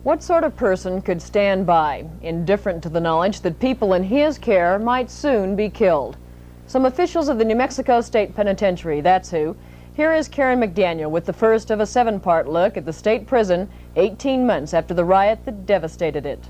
What sort of person could stand by, indifferent to the knowledge that people in his care might soon be killed? Some officials of the New Mexico State Penitentiary, that's who. Here is Karen McDaniel with the first of a 7-part look at the state prison 18 months after the riot that devastated it.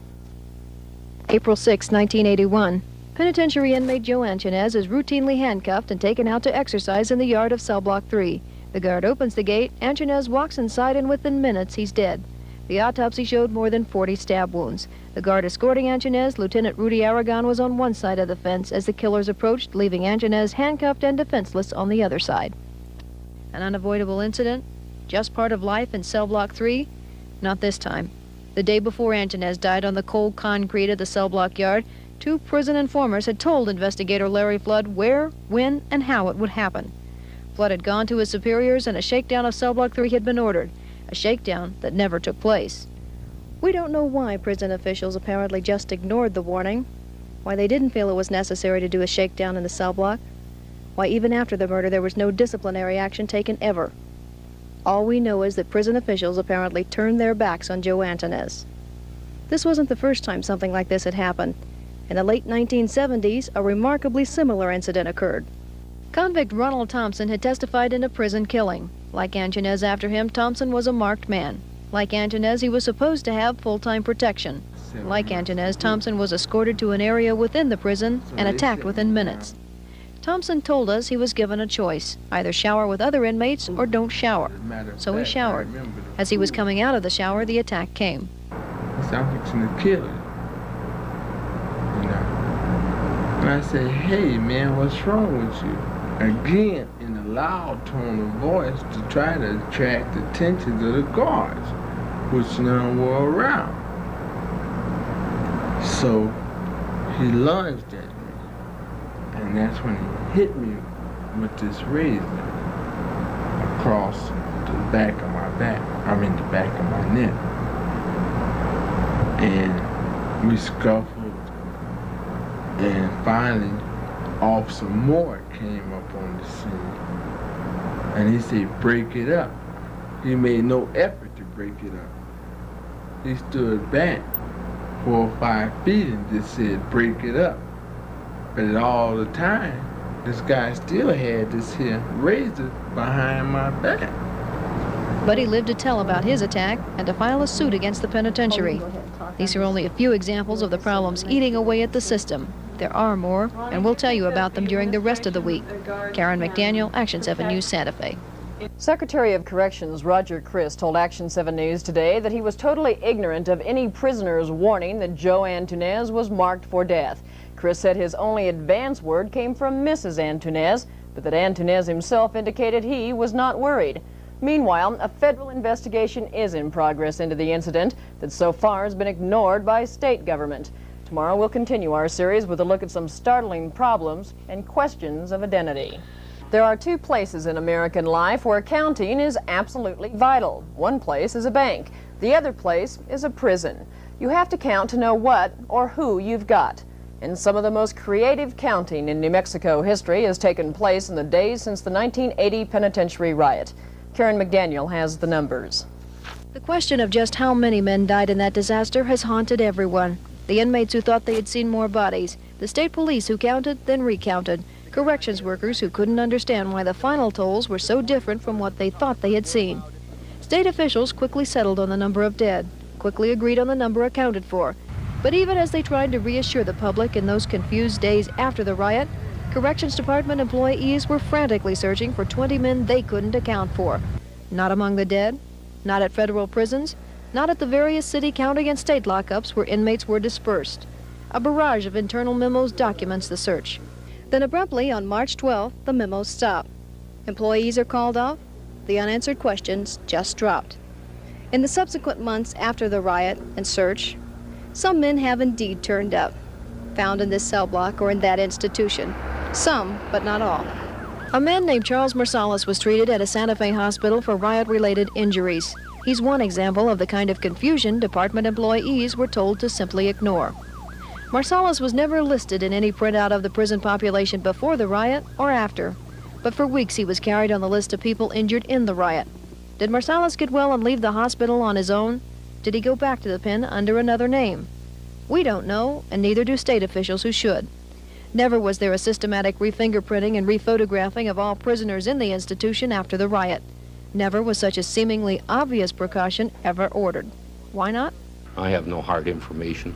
April 6, 1981. Penitentiary inmate Joe Antunez is routinely handcuffed and taken out to exercise in the yard of cell block 3. The guard opens the gate, Antunez walks inside, and within minutes he's dead. The autopsy showed more than 40 stab wounds. The guard escorting Antunez, Lieutenant Rudy Aragon, was on one side of the fence as the killers approached, leaving Antunez handcuffed and defenseless on the other side. An unavoidable incident? Just part of life in cell block 3? Not this time. The day before Antunez died on the cold concrete of the cell block yard, 2 prison informers had told investigator Larry Flood where, when, and how it would happen. Flood had gone to his superiors and a shakedown of cell block 3 had been ordered, a shakedown that never took place. We don't know why prison officials apparently just ignored the warning, why they didn't feel it was necessary to do a shakedown in the cell block, why even after the murder there was no disciplinary action taken ever. All we know is that prison officials apparently turned their backs on Joe Antunez. This wasn't the first time something like this had happened. In the late 1970s, a remarkably similar incident occurred. Convict Ronald Thompson had testified in a prison killing. Like Antunez after him, Thompson was a marked man. Like Antunez, he was supposed to have full-time protection. Like Antunez, Thompson was escorted to an area within the prison and attacked within minutes. Thompson told us he was given a choice, either shower with other inmates or don't shower. So he showered. As he was coming out of the shower, the attack came. I'm fixing to kill it. You know. And I said, hey man, what's wrong with you? Again, in a loud tone of voice to try to attract the attention of the guards, which none were around. So he lunged at me, and that's when he hit me with this razor across the back of my back, the back of my neck. And we scuffled, and finally Officer Moore came up on the scene, and he said, break it up. He made no effort to break it up. He stood back 4 or 5 feet and just said, break it up. But all the time, this guy still had this here razor behind my back. But he lived to tell about his attack and to file a suit against the penitentiary. These are only a few examples of the problems eating away at the system. There are more, and we'll tell you about them during the rest of the week. Karen McDaniel, Action 7 News, Santa Fe. Secretary of Corrections Roger Chris told Action 7 News today that he was totally ignorant of any prisoner's warning that Joe Antunez was marked for death. Chris said his only advance word came from Mrs. Antunez, but that Antunez himself indicated he was not worried. Meanwhile, a federal investigation is in progress into the incident that so far has been ignored by state government. Tomorrow we'll continue our series with a look at some startling problems and questions of identity. There are 2 places in American life where counting is absolutely vital. One place is a bank. The other place is a prison. You have to count to know what or who you've got. And some of the most creative counting in New Mexico history has taken place in the days since the 1980 penitentiary riot. Karen McDaniel has the numbers. The question of just how many men died in that disaster has haunted everyone. The inmates who thought they had seen more bodies, the state police who counted, then recounted, corrections workers who couldn't understand why the final tolls were so different from what they thought they had seen. State officials quickly settled on the number of dead, quickly agreed on the number accounted for. But even as they tried to reassure the public in those confused days after the riot, Corrections Department employees were frantically searching for 20 men they couldn't account for. Not among the dead, not at federal prisons, not at the various city, county, and state lockups where inmates were dispersed. A barrage of internal memos documents the search. Then abruptly, on March 12th, the memos stop. Employees are called off. The unanswered questions just dropped. In the subsequent months after the riot and search, some men have indeed turned up, found in this cell block or in that institution. Some, but not all. A man named Charles Marsalis was treated at a Santa Fe hospital for riot-related injuries. He's one example of the kind of confusion department employees were told to simply ignore. Marsalis was never listed in any printout of the prison population before the riot or after, but for weeks he was carried on the list of people injured in the riot. Did Marsalis get well and leave the hospital on his own? did he go back to the pen under another name? We don't know, and neither do state officials who should. Never was there a systematic re-fingerprinting and re-photographing of all prisoners in the institution after the riot. Never was such a seemingly obvious precaution ever ordered. Why not? I have no hard information,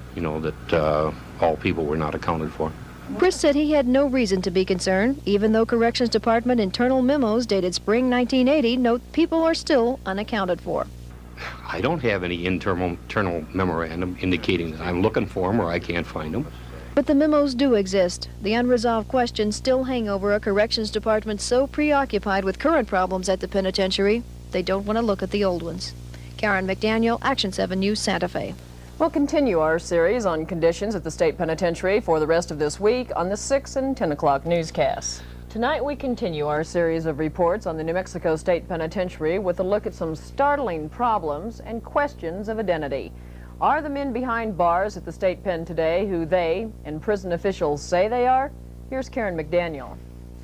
that all people were not accounted for. Chris said he had no reason to be concerned, even though Corrections Department internal memos dated spring 1980 note people are still unaccounted for. I don't have any internal memorandum indicating that I'm looking for them or I can't find them. But the memos do exist. The unresolved questions still hang over a Corrections Department so preoccupied with current problems at the penitentiary, they don't want to look at the old ones. Karen McDaniel, Action 7 News, Santa Fe. We'll continue our series on conditions at the state penitentiary for the rest of this week on the 6 and 10 o'clock newscasts. Tonight we continue our series of reports on the New Mexico State Penitentiary with a look at some startling problems and questions of identity. Are the men behind bars at the state pen today who they and prison officials say they are? Here's Karen McDaniel.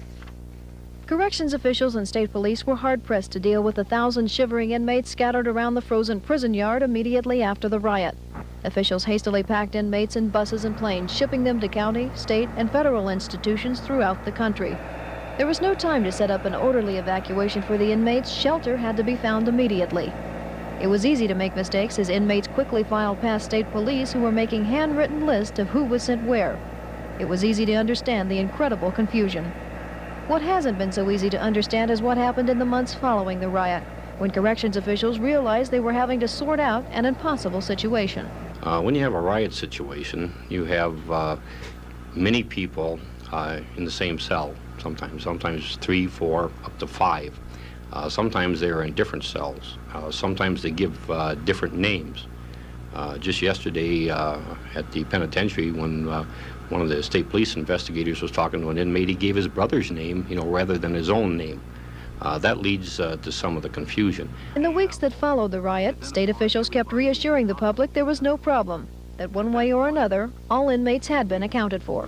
Corrections officials and state police were hard-pressed to deal with 1,000 shivering inmates scattered around the frozen prison yard immediately after the riot. Officials hastily packed inmates in buses and planes, shipping them to county, state, and federal institutions throughout the country. There was no time to set up an orderly evacuation for the inmates. Shelter had to be found immediately. It was easy to make mistakes as inmates quickly filed past state police who were making handwritten lists of who was sent where. It was easy to understand the incredible confusion. What hasn't been so easy to understand is what happened in the months following the riot, when corrections officials realized they were having to sort out an impossible situation. When you have a riot situation, you have many people in the same cell, sometimes 3, 4, up to 5. Sometimes they're in different cells. Sometimes they give different names. Just yesterday at the penitentiary, when one of the state police investigators was talking to an inmate, he gave his brother's name, rather than his own name. That leads to some of the confusion. In the weeks that followed the riot, state officials kept reassuring the public there was no problem, that one way or another, all inmates had been accounted for.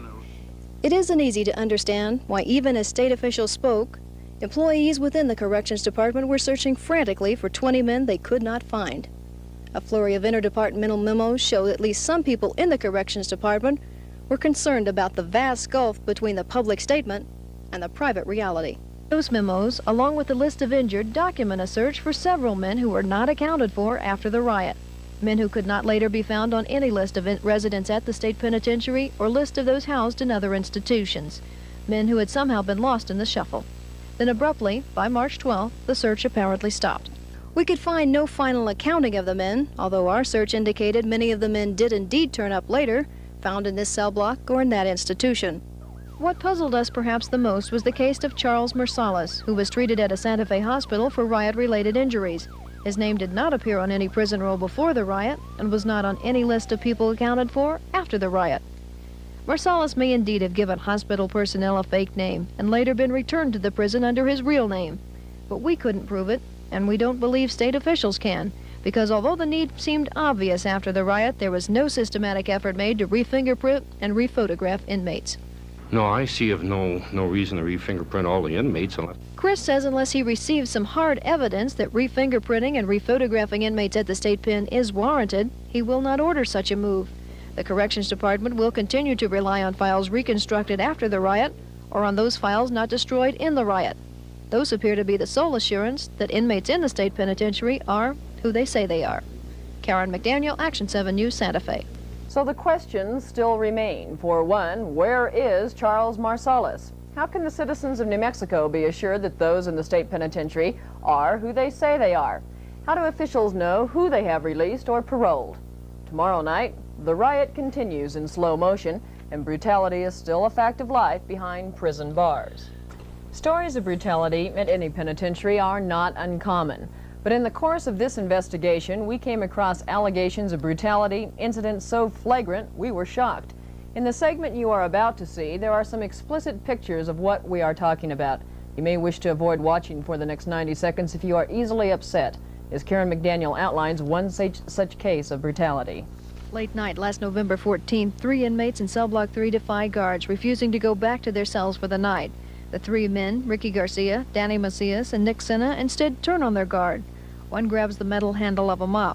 It isn't easy to understand why, even as state officials spoke, employees within the Corrections Department were searching frantically for 20 men they could not find. A flurry of interdepartmental memos show at least some people in the Corrections Department were concerned about the vast gulf between the public statement and the private reality. Those memos, along with the list of injured, document a search for several men who were not accounted for after the riot. Men who could not later be found on any list of residents at the state penitentiary or list of those housed in other institutions. Men who had somehow been lost in the shuffle. Then abruptly, by March 12th, the search apparently stopped. We could find no final accounting of the men, although our search indicated many of the men did indeed turn up later, found in this cell block or in that institution. What puzzled us perhaps the most was the case of Charles Marsalis, who was treated at a Santa Fe hospital for riot-related injuries. His name did not appear on any prison roll before the riot and was not on any list of people accounted for after the riot. Marsalis may indeed have given hospital personnel a fake name and later been returned to the prison under his real name. But we couldn't prove it, and we don't believe state officials can, because although the need seemed obvious after the riot, there was no systematic effort made to re-fingerprint and re-photograph inmates. No, I see of no reason to re-fingerprint all the inmates unless... Chris says unless he receives some hard evidence that re-fingerprinting and re-photographing inmates at the state pen is warranted, he will not order such a move. The Corrections Department will continue to rely on files reconstructed after the riot or on those files not destroyed in the riot. Those appear to be the sole assurance that inmates in the state penitentiary are who they say they are. Karen McDaniel, Action 7 News, Santa Fe. So the questions still remain. For one, where is Charles Marsalis? How can the citizens of New Mexico be assured that those in the state penitentiary are who they say they are? How do officials know who they have released or paroled? Tomorrow night, the riot continues in slow motion, and brutality is still a fact of life behind prison bars. Stories of brutality at any penitentiary are not uncommon. But in the course of this investigation, we came across allegations of brutality, incidents so flagrant we were shocked. In the segment you are about to see, there are some explicit pictures of what we are talking about. You may wish to avoid watching for the next 90 seconds if you are easily upset, as Karen McDaniel outlines one such case of brutality. Late night, last November 14th, 3 inmates in cell block 3 defy guards, refusing to go back to their cells for the night. The 3 men, Ricky Garcia, Danny Macias, and Nick Senna, instead turn on their guard. One grabs the metal handle of a mop.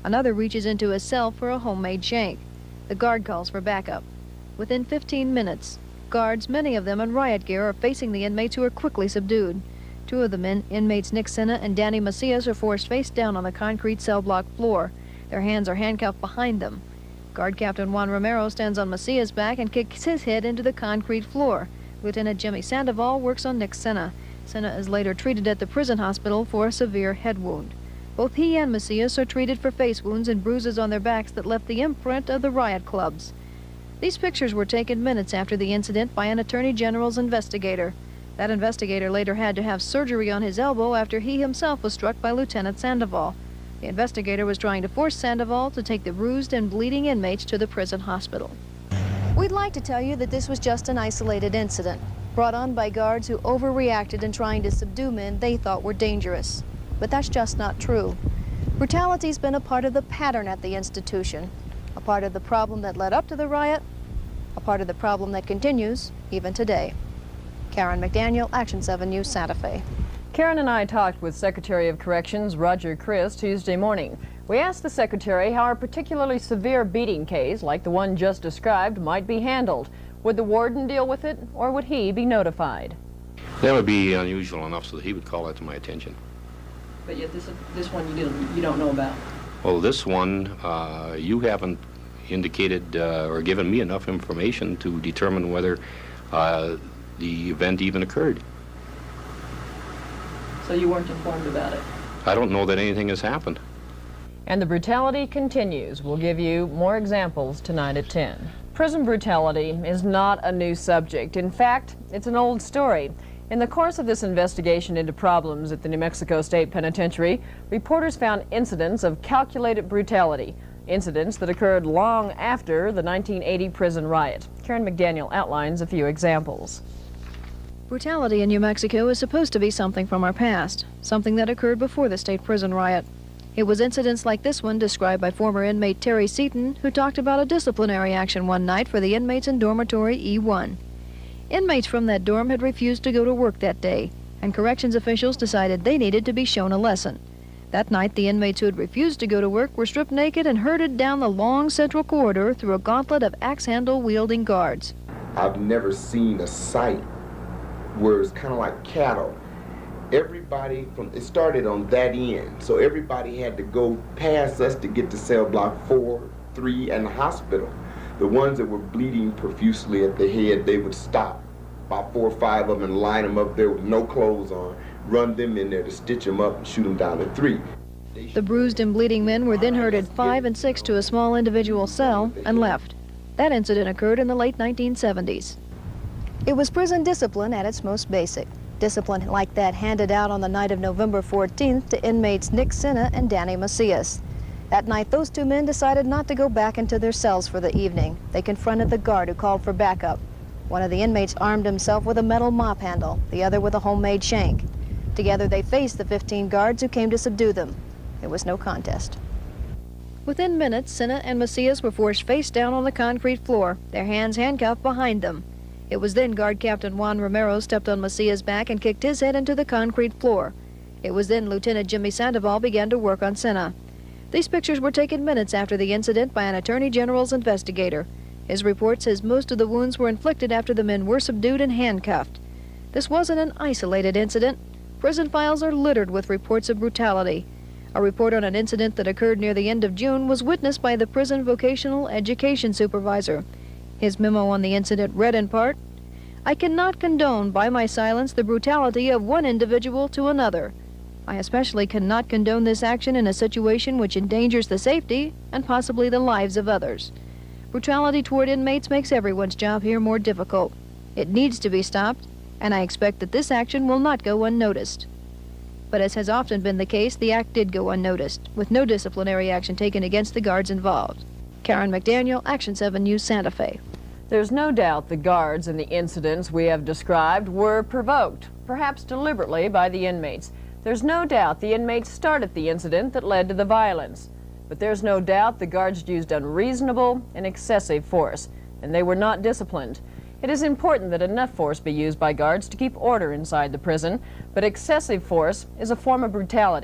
Another reaches into his cell for a homemade shank. The guard calls for backup. Within 15 minutes, guards, many of them in riot gear, are facing the inmates who are quickly subdued. Two of the inmates, Nick Senna and Danny Macias, are forced face down on the concrete cell block floor. Their hands are handcuffed behind them. Guard Captain Juan Romero stands on Macias' back and kicks his head into the concrete floor. Lieutenant Jimmy Sandoval works on Nick Senna. Senna is later treated at the prison hospital for a severe head wound. Both he and Macias are treated for face wounds and bruises on their backs that left the imprint of the riot clubs. These pictures were taken minutes after the incident by an Attorney General's investigator. That investigator later had to have surgery on his elbow after he himself was struck by Lieutenant Sandoval. The investigator was trying to force Sandoval to take the bruised and bleeding inmates to the prison hospital. We'd like to tell you that this was just an isolated incident, brought on by guards who overreacted in trying to subdue men they thought were dangerous. But that's just not true. Brutality's been a part of the pattern at the institution, a part of the problem that led up to the riot, a part of the problem that continues even today. Karen McDaniel, Action 7 News, Santa Fe. Karen and I talked with Secretary of Corrections Roger Chris Tuesday morning. We asked the Secretary how a particularly severe beating case, like the one just described, might be handled. Would the warden deal with it, or would he be notified? That would be unusual enough so that he would call that to my attention. But yet this one you don't know about. Well, this one, you haven't indicated or given me enough information to determine whether the event even occurred. So you weren't informed about it? I don't know that anything has happened. And the brutality continues. We'll give you more examples tonight at 10. Prison brutality is not a new subject. In fact, it's an old story. In the course of this investigation into problems at the New Mexico State Penitentiary, reporters found incidents of calculated brutality, incidents that occurred long after the 1980 prison riot. Karen McDaniel outlines a few examples. Brutality in New Mexico is supposed to be something from our past, something that occurred before the state prison riot. It was incidents like this one described by former inmate Terry Seaton, who talked about a disciplinary action one night for the inmates in dormitory E1. Inmates from that dorm had refused to go to work that day, and corrections officials decided they needed to be shown a lesson. That night, the inmates who had refused to go to work were stripped naked and herded down the long central corridor through a gauntlet of axe-handle-wielding guards. I've never seen a sight where it's kind of like cattle. Everybody it started on that end, so everybody had to go past us to get to cell block 4, 3, and the hospital. The ones that were bleeding profusely at the head, they would stop, about 4 or 5 of them, and line them up there with no clothes on, run them in there to stitch them up and shoot them down to 3. The bruised and bleeding men were then herded 5 and 6 to a small individual cell and left. That incident occurred in the late 1970s. It was prison discipline at its most basic. Discipline like that handed out on the night of November 14th to inmates Nick Senna and Danny Macias. That night, those two men decided not to go back into their cells for the evening. They confronted the guard who called for backup. One of the inmates armed himself with a metal mop handle, the other with a homemade shank. Together, they faced the 15 guards who came to subdue them. There was no contest. Within minutes, Senna and Macias were forced face down on the concrete floor, their hands handcuffed behind them. It was then Guard Captain Juan Romero stepped on Macias' back and kicked his head into the concrete floor. It was then Lieutenant Jimmy Sandoval began to work on Senna. These pictures were taken minutes after the incident by an Attorney General's investigator. His report says most of the wounds were inflicted after the men were subdued and handcuffed. This wasn't an isolated incident. Prison files are littered with reports of brutality. A report on an incident that occurred near the end of June was witnessed by the prison vocational education supervisor. His memo on the incident read in part, "I cannot condone by my silence the brutality of one individual to another. I especially cannot condone this action in a situation which endangers the safety and possibly the lives of others. Brutality toward inmates makes everyone's job here more difficult. It needs to be stopped, and I expect that this action will not go unnoticed." But as has often been the case, the act did go unnoticed, with no disciplinary action taken against the guards involved. Karen McDaniel, Action 7 News, Santa Fe. There's no doubt the guards in the incidents we have described were provoked, perhaps deliberately, by the inmates. There's no doubt the inmates started the incident that led to the violence. But there's no doubt the guards used unreasonable and excessive force, and they were not disciplined. It is important that enough force be used by guards to keep order inside the prison, but excessive force is a form of brutality,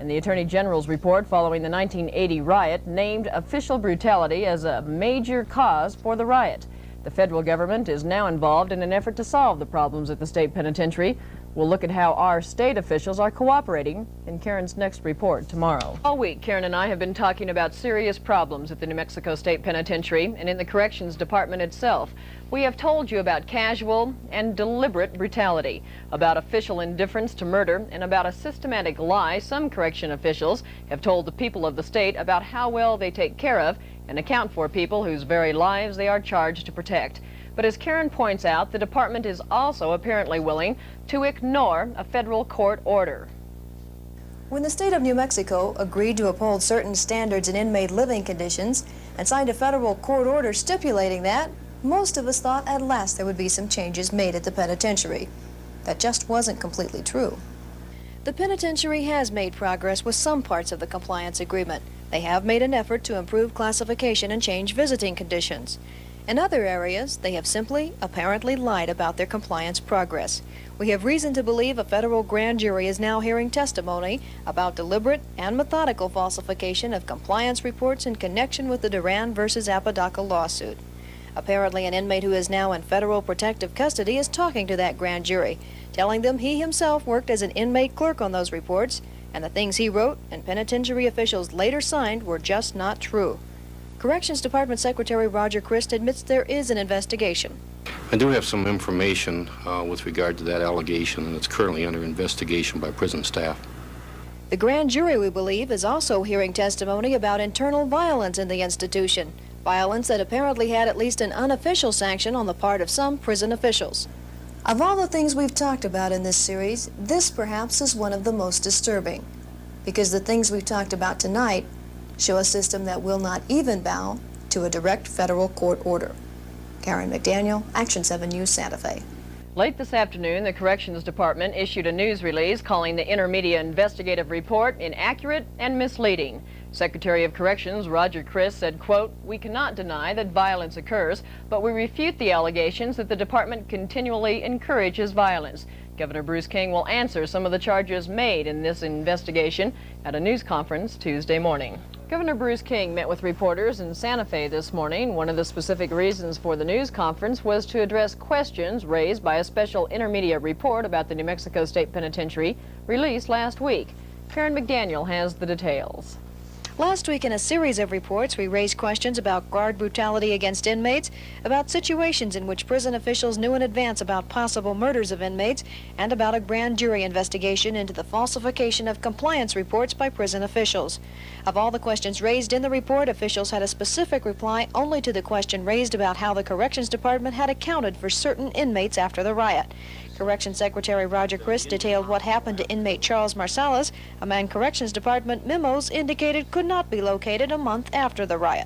And the Attorney General's report following the 1980 riot named official brutality as a major cause for the riot. The federal government is now involved in an effort to solve the problems at the state penitentiary. We'll look at how our state officials are cooperating in Karen's next report tomorrow. All week, Karen and I have been talking about serious problems at the New Mexico State Penitentiary and in the Corrections Department itself. We have told you about casual and deliberate brutality, about official indifference to murder, and about a systematic lie some correction officials have told the people of the state about how well they take care of and account for people whose very lives they are charged to protect. But as Karen points out, the department is also apparently willing to ignore a federal court order. When the state of New Mexico agreed to uphold certain standards in inmate living conditions and signed a federal court order stipulating that, most of us thought at last there would be some changes made at the penitentiary. That just wasn't completely true. The penitentiary has made progress with some parts of the compliance agreement. They have made an effort to improve classification and change visiting conditions. In other areas, they have simply, apparently lied about their compliance progress. We have reason to believe a federal grand jury is now hearing testimony about deliberate and methodical falsification of compliance reports in connection with the Duran versus Apodaca lawsuit. Apparently, an inmate who is now in federal protective custody is talking to that grand jury, telling them he himself worked as an inmate clerk on those reports, and the things he wrote and penitentiary officials later signed were just not true. Corrections Department Secretary Roger Christ admits there is an investigation. I do have some information with regard to that allegation, and it's currently under investigation by prison staff. The grand jury, we believe, is also hearing testimony about internal violence in the institution, violence that apparently had at least an unofficial sanction on the part of some prison officials. Of all the things we've talked about in this series, this perhaps is one of the most disturbing, because the things we've talked about tonight show a system that will not even bow to a direct federal court order. Karen McDaniel, Action 7 News, Santa Fe. Late this afternoon, the Corrections Department issued a news release calling the intermediate investigative report inaccurate and misleading. Secretary of Corrections Roger Christ said, quote, "We cannot deny that violence occurs, but we refute the allegations that the department continually encourages violence." Governor Bruce King will answer some of the charges made in this investigation at a news conference Tuesday morning. Governor Bruce King met with reporters in Santa Fe this morning. One of the specific reasons for the news conference was to address questions raised by a special intermediate report about the New Mexico State Penitentiary released last week. Karen McDaniel has the details. Last week, in a series of reports, we raised questions about guard brutality against inmates, about situations in which prison officials knew in advance about possible murders of inmates, and about a grand jury investigation into the falsification of compliance reports by prison officials. Of all the questions raised in the report, officials had a specific reply only to the question raised about how the Corrections Department had accounted for certain inmates after the riot. Corrections Secretary Roger Christ detailed what happened to inmate Charles Marcellus, a man Corrections Department memos indicated could not be located a month after the riot.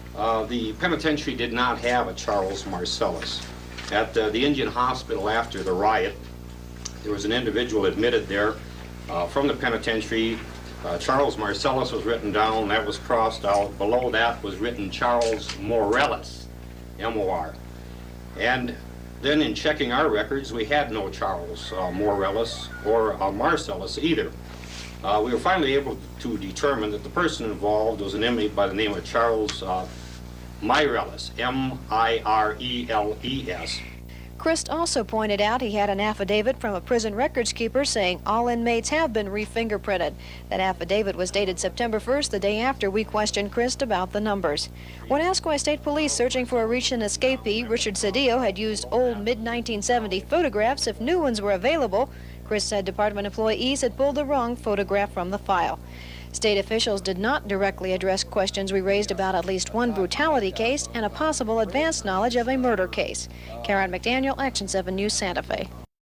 The penitentiary did not have a Charles Marcellus. At the Indian Hospital after the riot, there was an individual admitted there from the penitentiary. Charles Marcellus was written down, that was crossed out. Below that was written Charles Morellis, M-O-R. And then in checking our records, we had no Charles Morellis or Marcellus either. We were finally able to determine that the person involved was an inmate by the name of Charles Mireles, M-I-R-E-L-E-S. Christ also pointed out he had an affidavit from a prison records keeper saying all inmates have been re-fingerprinted. That affidavit was dated September 1st, the day after we questioned Christ about the numbers. When asked why state police searching for a recent escapee, Richard Cedillo, had used old mid-1970 photographs if new ones were available, Christ said department employees had pulled the wrong photograph from the file. State officials did not directly address questions we raised about at least one brutality case and a possible advanced knowledge of a murder case. Karen McDaniel, Action 7 News, Santa Fe.